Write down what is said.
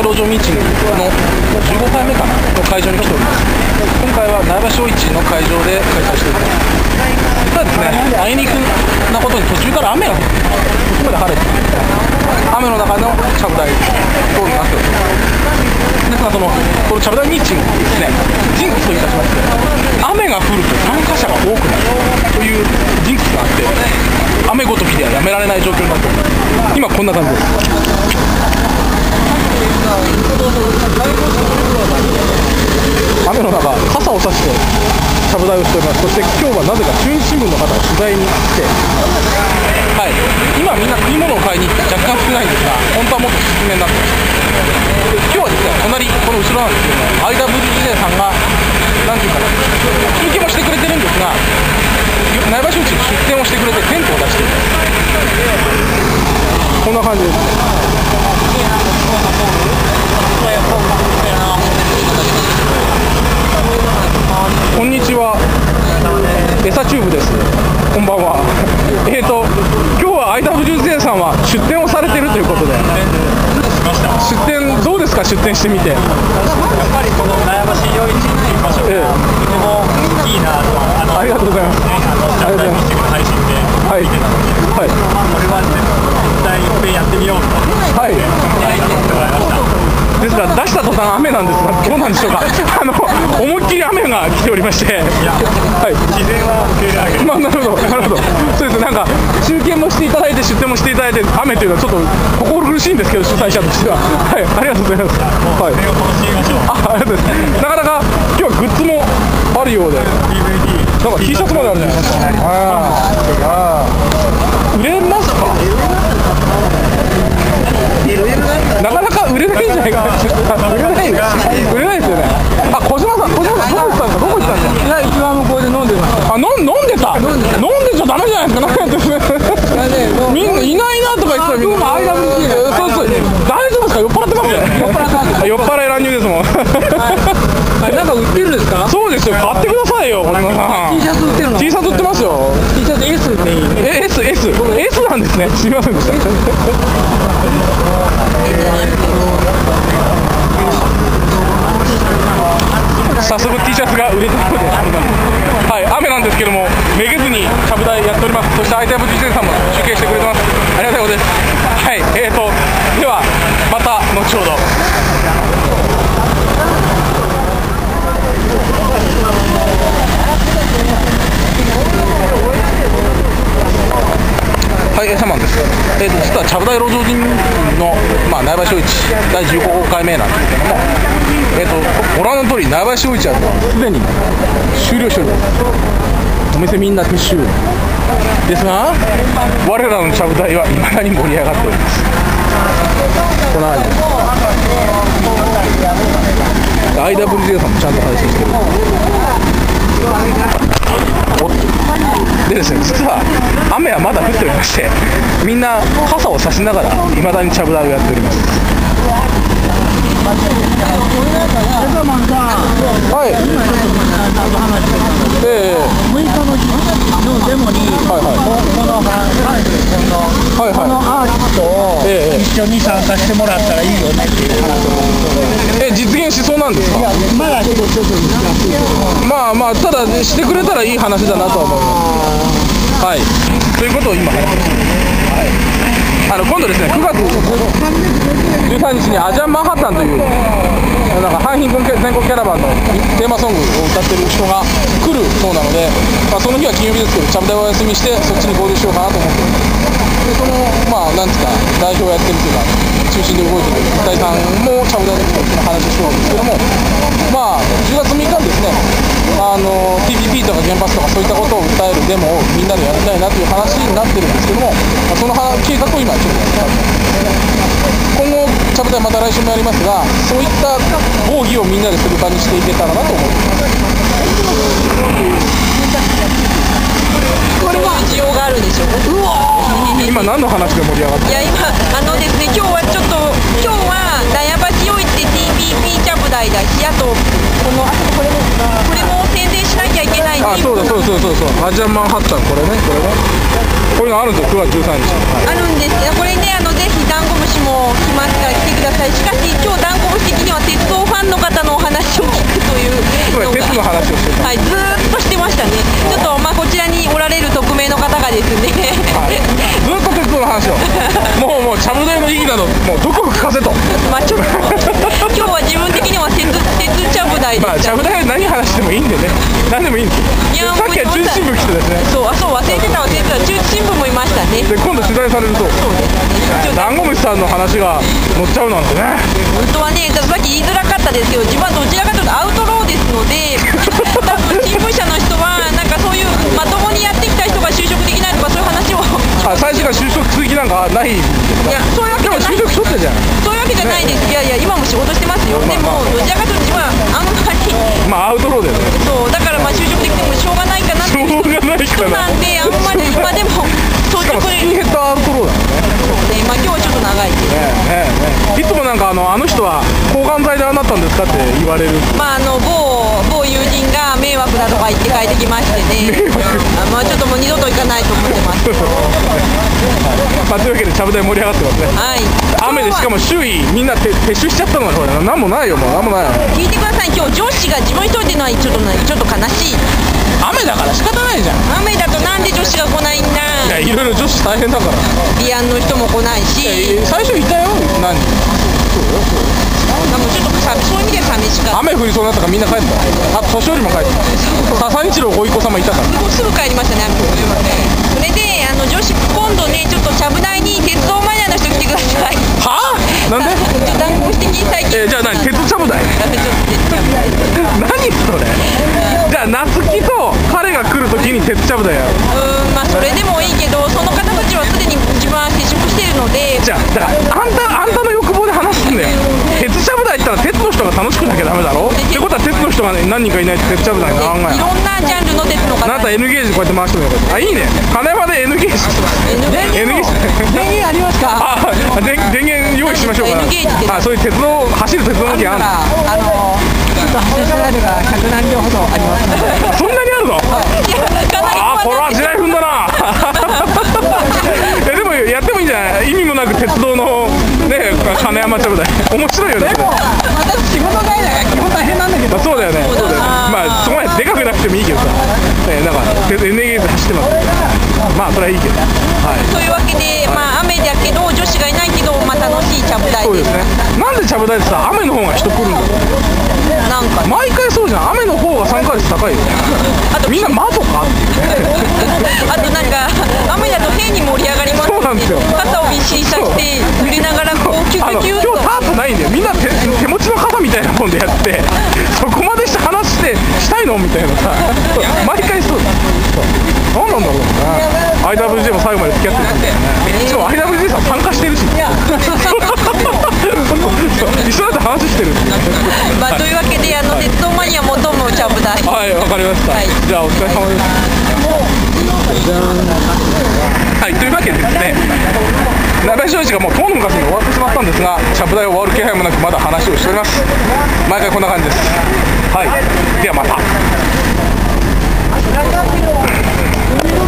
路上ミーティングの15回目かなの会場に来ております。今回は苗場小市の会場で開催しております。ただですね、あいにくなことに途中から雨が降って、途中まで晴れて、雨の中のちゃぶ台となっております。ですが、このちゃぶ台ミーティングですね、ジンクスといたしまして、雨が降ると参加者が多くなるというジンクスがあって、雨ごときではやめられない状況になっております。今こんな感じです。雨の中、傘を差してちゃぶ台をしております。そして今日はなぜか中日新聞の方が取材に来て、はい、今みんな食い物を買いに若干少ないんですが、本当はもっと少めになってます。今日はですね、隣、この後ろなんですけども、IWJ さんが、なんていうかな、中継もしてくれてるんですが、苗場小市に出店をしてくれてテントを出しています。こんな感じです。こんにちは、エサチューブです。こんばんは。今日は IWJ さんは出店をされているということで、出店どうですか？出店してみて。やっぱりこの苗場市夜市っていう場所がとてもいいなと、 ありがとうございます。 ありがとうございます。配信で見てたので、これは絶対いっぺんやってみようと思って、はい、もらいました。 ですが出した途端雨なんですが、どうなんでしょうか。思いっきり雨が来ておりまして、 はい、自然は受け入れられる。 なるほど、なるほど。そうです。なんか中継もしていただいて出店もしていただいて、雨というのはちょっと心苦しいんですけど、主催者としては。はい、ありがとうございます。はい、 それを楽しみましょう。 ありがとうございます。なかなか今日はグッズもあるようで、 DVD、 なんか T シャツまであるじゃないですか。売れますか？なかなか売れないんじゃないかな。売れないですよね。あ、小島さんどこ行ったんですか？どこ行ったんですか？ いや、一番向こうで飲んでます。 あ、飲んでた。飲んでちゃダメじゃないですか。みんないないなとか言ってたら、みんな。そうそう。大丈夫ですか？酔っ払ってますよ。酔っ払い乱入ですもん。 なんか売ってるんですか？ そうですよ。買ってくださいよ。 T シャツ売ってるの ？T シャツ売ってますよ。 T シャツ S っていい。 S なんですね。すみませんでした。早速 T シャツが売れているので、はい、雨なんですけどもめげずにちゃぶ台やっております。そして IWJ さんも中継してくれてます。ありがたいことです。はい、ではまた後ほど。はい、サマンです。実はちゃぶ台路上人の、苗場小市第15回目なんですけども、ご覧の通り苗場小市はすでに終了しております。お店みんな撤収ですが、我らのちゃぶ台は未だに盛り上がっております。このIWJ さんもちゃんと配信してる。でですね、実は雨はまだ降っておりまして、みんな傘を差しながらいまだにちゃぶ台をやっております。はい。 6日のデモに、このアーティストを一緒に参加してもらったらいいよねっていう話を。 実現しそうなんですか？ まだちょっと難しい。 ただしてくれたらいい話だなとは思います。はい。ということを今話してます。今度ですね、9月13日にアジャンマンハッタンというなんか阪神全国キャラバンのテーマソングを歌ってる人が来るそうなので、その日は金曜日ですけど、ちゃぶ台をお休みしてそっちに合流しようかなと思ってます。で、なんつうか代表をやってるというか中心で動いてる大さんもちゃぶ台の話をしてるんですけども、10月6日にですね、TPP とか原発とかそういったことを訴えるデモをみんなでやりたいなという話になってるんですけども、その計画を今ちょっとやってます。今後ちゃぶ台また来週もやりますが、そういった抗議をみんなでする場にしていけたらなと思っています。 これは需要があるでしょ。 今何の話で盛り上がってる？ いや今ですね、今日は苗場清市 TPP ちゃぶ台だし、あとこれも宣伝しなきゃいけないんあ、そうだそうそうそうそう、アジアンマンハッタン、これね、こういうのあるんですよ、9月13日。 あるんですけど、これね、ぜひダンゴムシも来ますから来てください。しかし今日ダンゴムシ的には鉄道ファンの方のお話を聞くというのが、 鉄の話をしてた、 はい、ずーっとしてましたね。ちょっとこちらにおられる匿名の方がですね、 はい、ずっと鉄道の話をもうちゃぶ台の意義などもうどこか聞かせとちょっと今日は自分的には鉄ちゃぶ台でした、 ちゃぶ台は何話してもいいんでね、何でもいいんですよ。さっきは中心部来てですね、 そう忘れてた中心部もいましたね。 で今度取材されると、ダンゴムシさんの話が載っちゃうなんてね。 本当はね、さっき言いづらかったですけど、自分はどちらかというとアウトローですので、多分新聞社の人はなんかそういうまともにやってきた人が就職できないとかそういう話を最初から就職続きなんかない。いや、そういうわけじゃない。 就職しとったじゃん。 そういうわけじゃないです。いやいや、今も仕事してますよ。でもどちらかというと自分はあんまりアウトローだよね。 そうだから就職できてもしょうがないかなっていう人なんで、あんまり今でも到着スキンヘッドアウトローだね。 今日はちょっと長いです。 いつもなんかあの人は抗がん剤でああなったんですかって言われる。 某友人が迷惑だとか言って帰ってきましてね、ちょっともう二度と行かないと思ってます。 というわけでちゃぶ台盛り上がってますね。 はい。 雨でしかも周囲みんな撤収しちゃったのが何もないよ、もう何もない。 聞いてください。今日上司が自分一人でないちょっと悲しい。 雨だから仕方ないじゃん。 雨だとなんで女子が来ないんだ。 いや、いろいろ女子大変だから。 ビアンの人も来ないし。 最初いたよ。何？ もうちょっとそういう意味で寂しかった。 雨降りそうになったからみんな帰った。年寄りも帰った。笹日郎ごいっ子様いたから。 すぐ帰りましたね。それで女子今度ね、ちょっとちゃぶ台に鉄道マニアの人来てください。 はぁ？なんで？ 談合的に最近。 じゃあ何？鉄ちゃぶ台？何それ？じゃあ夏希と彼が来るときに鉄ちゃぶ台やる。 それでもいいけど、その方たちはすでに自分は接触しているので。 じゃあだからあんたの欲望で話すんだよ。鉄ちゃぶ台って言ったら鉄の人が楽しくなきゃダメだろ。ってことは鉄の人が、ね、何人かいないと鉄ちゃぶ台にならんがや。 いろんなジャンルの鉄の方。 あなた N ゲージこうやって回してもよかった。あ、いいね。金山で N ゲージ。N ゲージ。 電源ありますか？ 電源用意しましょうか。 N ゲージで。 そういう走る鉄道の機あるの。 ちょっと発車ライルが100何両ほどありますので。 そんなにあるの？これは地雷踏んだな。でもやってもいいんじゃない？意味もなく鉄道のね、金山ちゃぶ台面白いよね。 でも私仕事帰りだから基本大変なんだけど。 そうだよね。そこまででかくなくてもいいけどさ、なんか N ゲージ走ってます。それはいいけど。 というわけで、雨だけど女子がいないけど、楽しいちゃぶ台そうですね。なんでちゃぶ台ってさ、雨の方が人来るんだろう。 なんか毎回そうじゃん。雨の方が参加率高いよね。みんな窓かっていうね。 あとなんか雨だと変に盛り上がりますそうなんですよ。 傘をびっしりさして濡れながらこうキュキュキュッと。 今日タープないんだよ。みんな手持ちの傘みたいなもんでやって、そこまでして話したいのみたいなさ。毎回そうだ。何なんだろうな。IWJ も最後まで付き合ってるんだよね。しかも IWJ さん参加してるし。一緒だって話してる。 というわけで鉄道マニア求むちゃぶ台。 はい、わかりました。じゃあお疲れ様です。はい、というわけでですね、鍋正一がもう遠の昔に終わってしまったんですが、ちゃぶ台を終わる気配もなくまだ話をしております。毎回こんな感じです。はい、ではまた。